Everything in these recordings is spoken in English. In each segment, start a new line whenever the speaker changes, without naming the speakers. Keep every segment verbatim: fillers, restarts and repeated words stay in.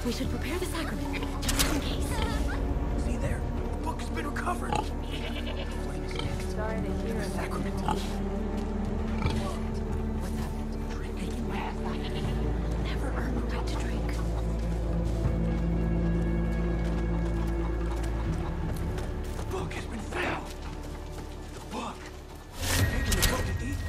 We should prepare the sacrament, just in case.
See there? The book has been recovered.
Sorry to hear
The
it.
sacrament.
What's happened? Drinking my never earned the right to drink.
The book has been found. The book. Taking the book to eat.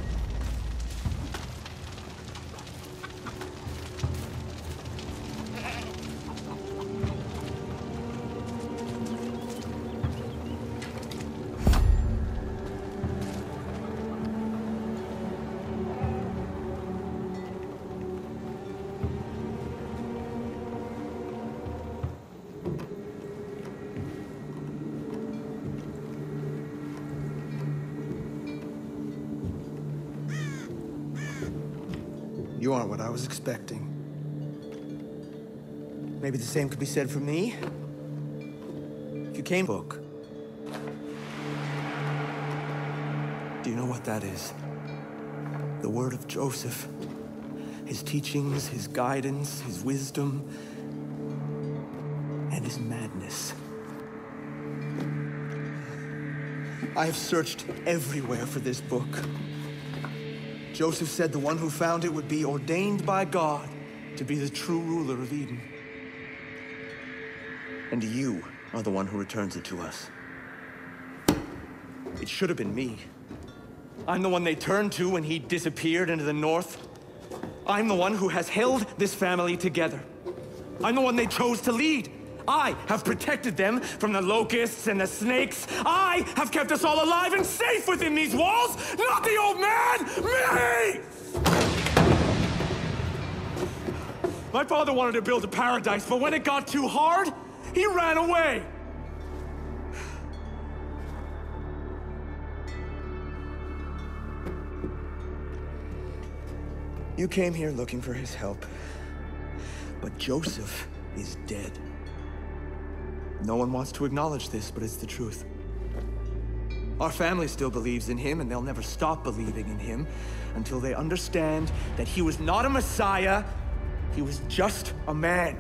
You aren't what I was expecting. Maybe the same could be said for me. If you came book. Do you know what that is? The word of Joseph. His teachings, his guidance, his wisdom, and his madness. I have searched everywhere for this book. Joseph said the one who found it would be ordained by God to be the true ruler of Eden. And you are the one who returns it to us. It should have been me. I'm the one they turned to when he disappeared into the north. I'm the one who has held this family together. I'm the one they chose to lead. I have protected them from the locusts and the snakes. I have kept us all alive and safe within these walls, not the old man, me! My father wanted to build a paradise, but when it got too hard, he ran away. You came here looking for his help, but Joseph is dead. No one wants to acknowledge this, but it's the truth. Our family still believes in him, and they'll never stop believing in him until they understand that he was not a messiah, he was just a man.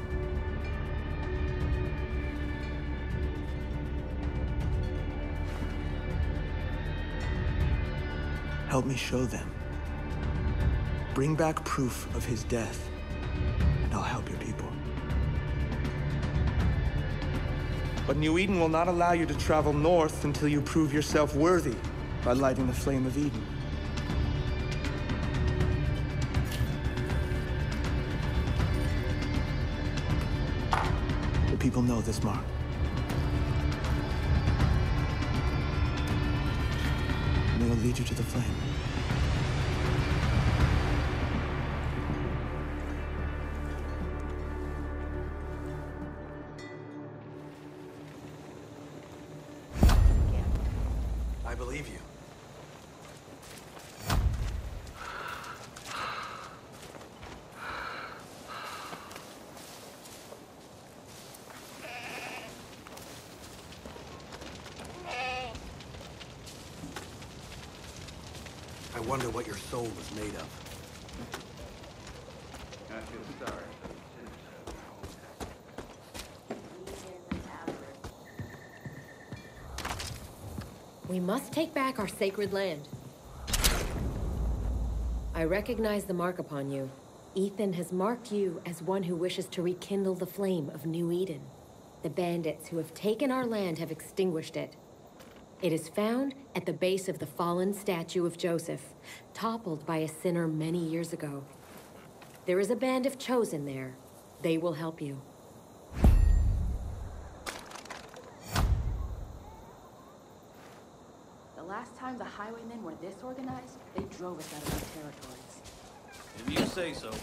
Help me show them. Bring back proof of his death, and I'll help your people. But New Eden will not allow you to travel north until you prove yourself worthy by lighting the flame of Eden. The people know this mark. And they will lead you to the flame.
I believe you. I wonder what your soul was made of.
I feel sorry.
We must take back our sacred land. I recognize the mark upon you. Ethan has marked you as one who wishes to rekindle the flame of New Eden. The bandits who have taken our land have extinguished it. It is found at the base of the fallen statue of Joseph, toppled by a sinner many years ago. There is a band of chosen there. They will help you.
The last time the highwaymen were this organized, they drove us out of our territories.
If you say so.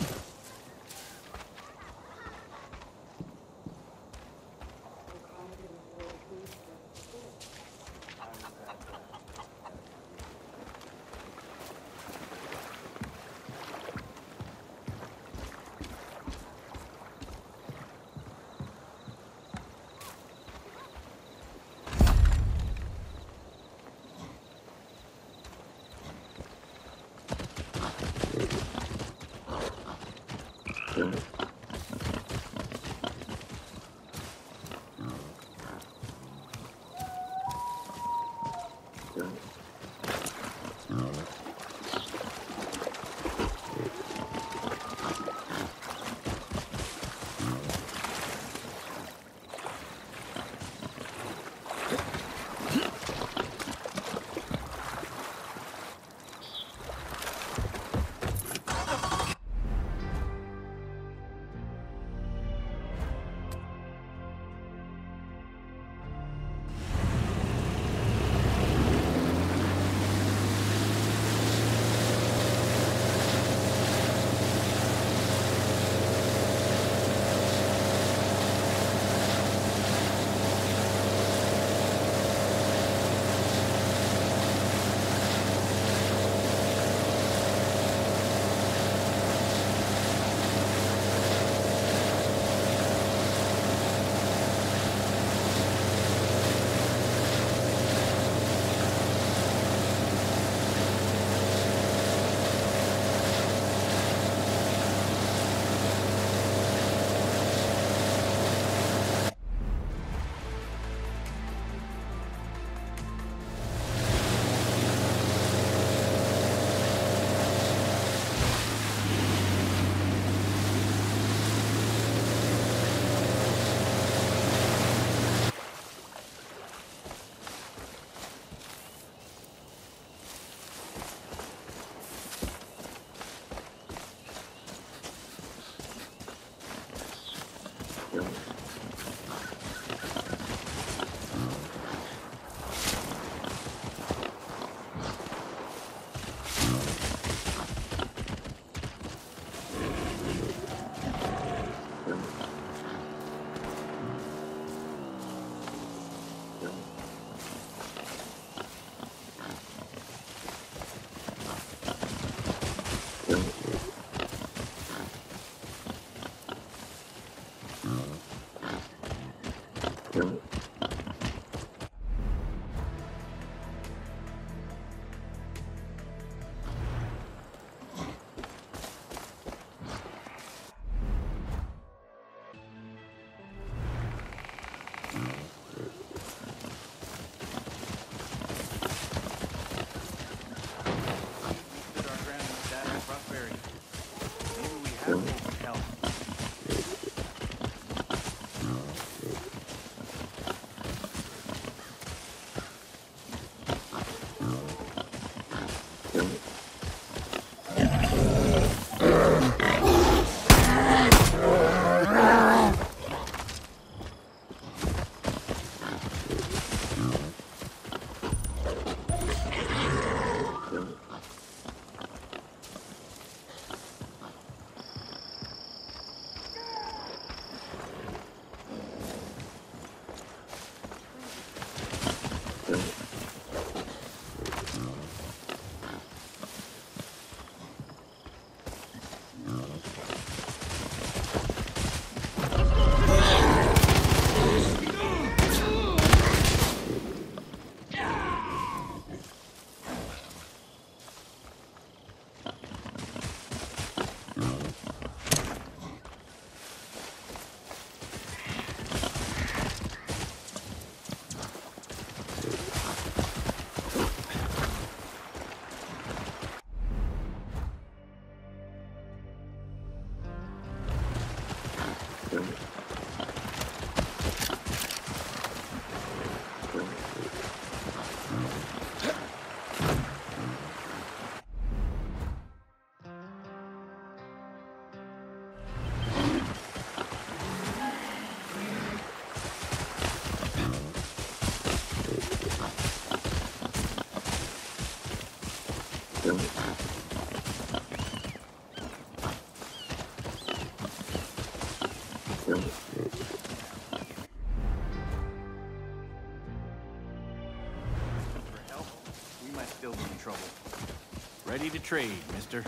trouble. Ready to trade, mister.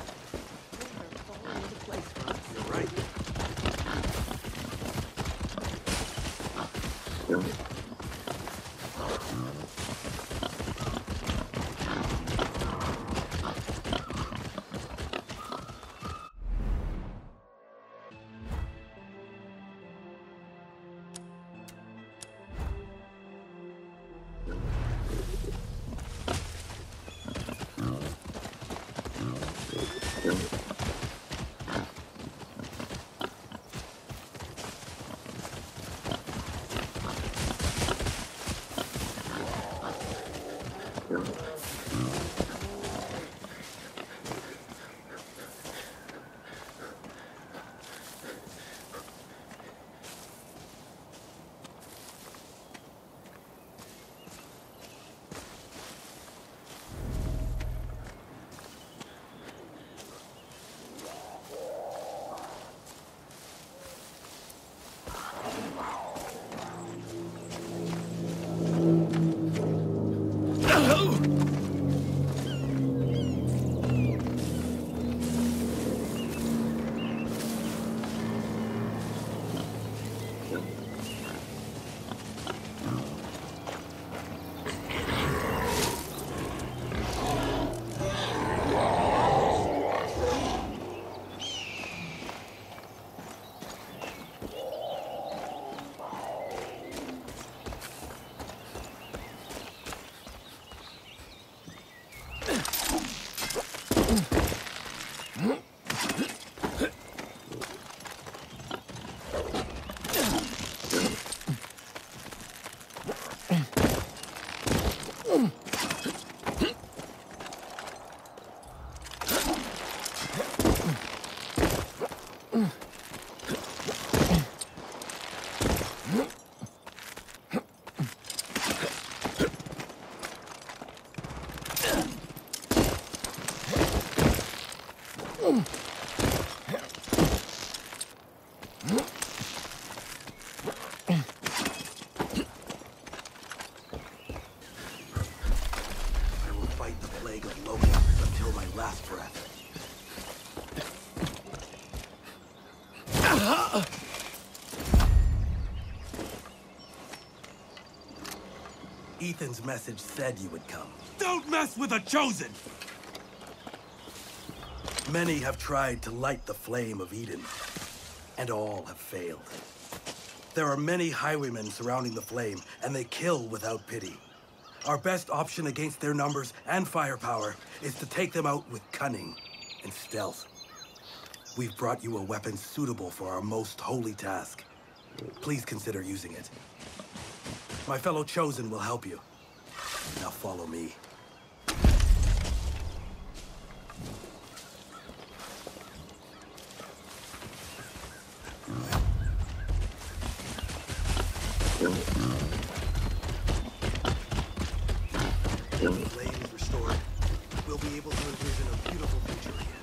You're right.
Ethan's message said you would come.
Don't mess with the Chosen!
Many have tried to light the flame of Eden, and all have failed. There are many highwaymen surrounding the flame, and they kill without pity. Our best option against their numbers and firepower is to take them out with cunning and stealth. We've brought you a weapon suitable for our most holy task. Please consider using it. My fellow Chosen will help you. Now follow me. When the flame is restored, we'll be able to envision a beautiful future again.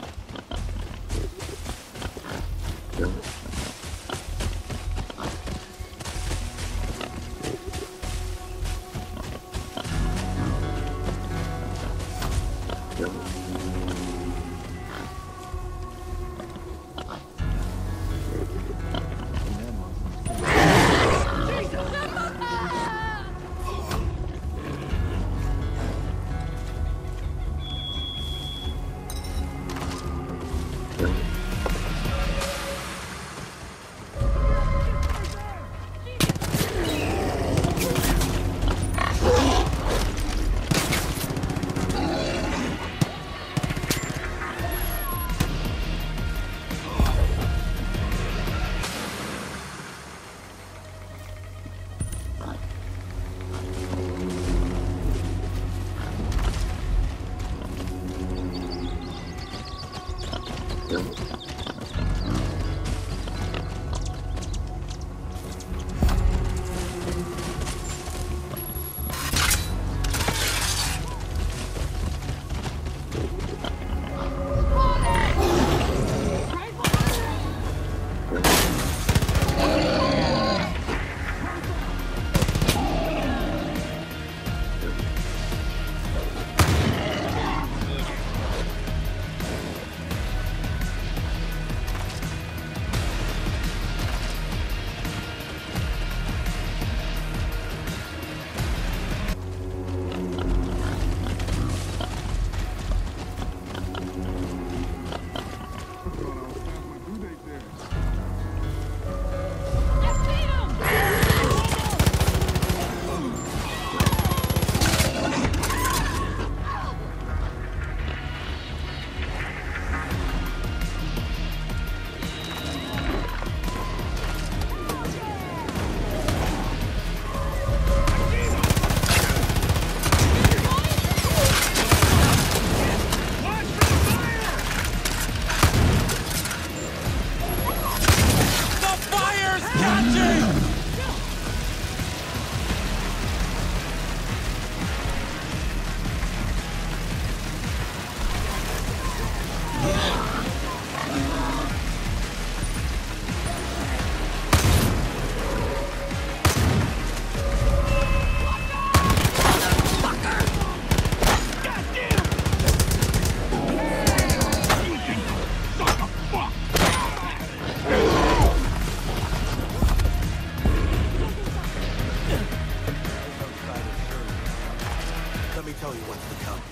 Let me tell you what's to come.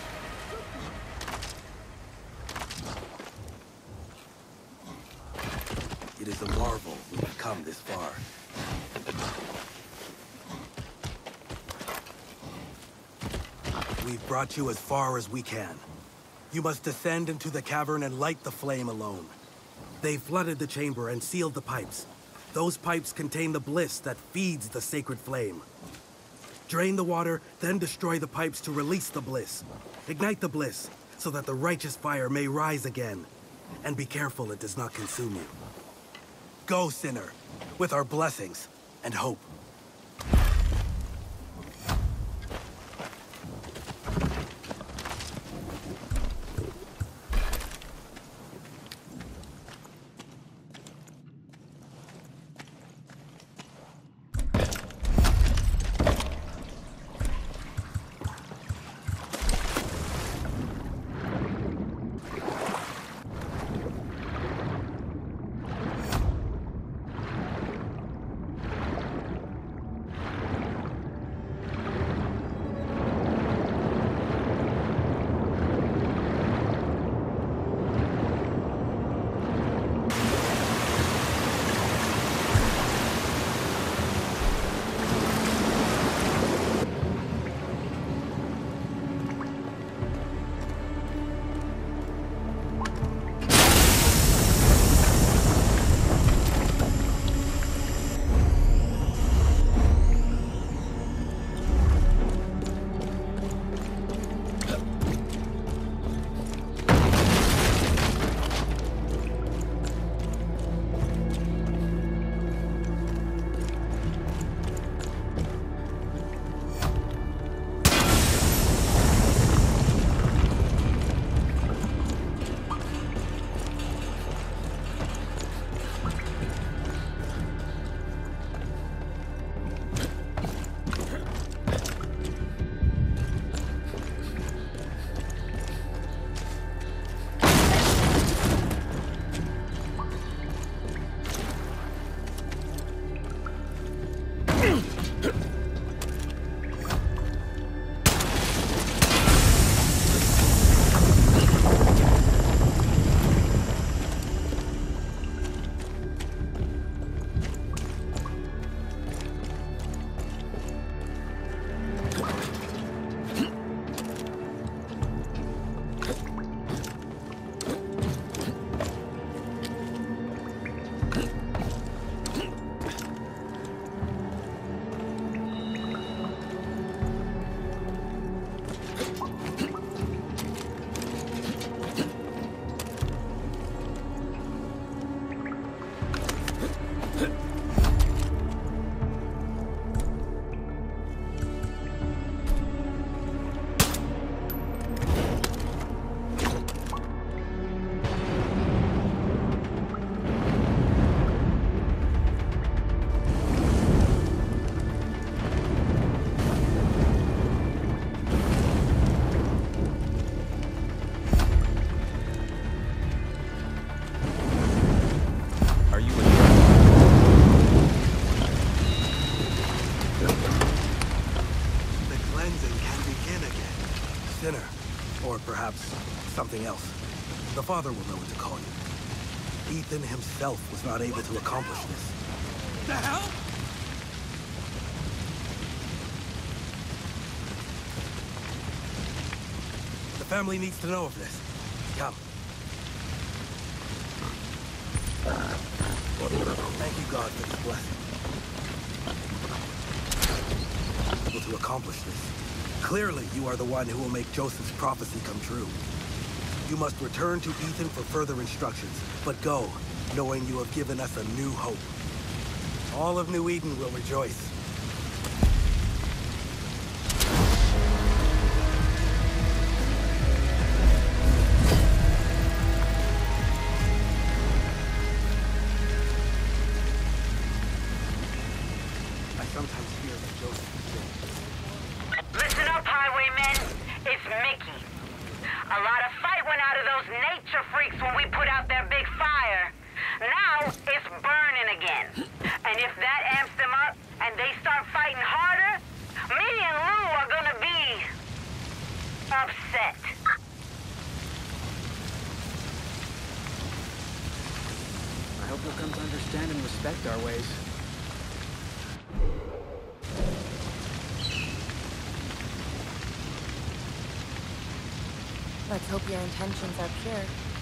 It is a marvel we've come this far. We've brought you as far as we can. You must descend into the cavern and light the flame alone. They flooded the chamber and sealed the pipes. Those pipes contain the bliss that feeds the sacred flame. Drain the water, then destroy the pipes to release the bliss. Ignite the bliss, so that the righteous fire may rise again. And be careful it does not consume you. Go, sinner, with our blessings and hope. Something else. The Father will know what to call you. Ethan himself was not able to accomplish this.
The hell?
The family needs to know of this. Come. Thank you, God, for this blessing. Able to accomplish this. Clearly, you are the one who will make Joseph's prophecy come true. You must return to Ethan for further instructions, but go, knowing you have given us a new hope. All of New Eden will rejoice. I sometimes hear that Joseph is dead.
Listen up, highwaymen. It's Mickey. A lot of fight went out of those nature freaks when we put out their big fire. Now, it's burning again. And if that amps them up, and they start fighting harder, me and Lou are gonna be yet.
I hope he'll come to understand and respect our ways.
Let's hope your intentions are pure.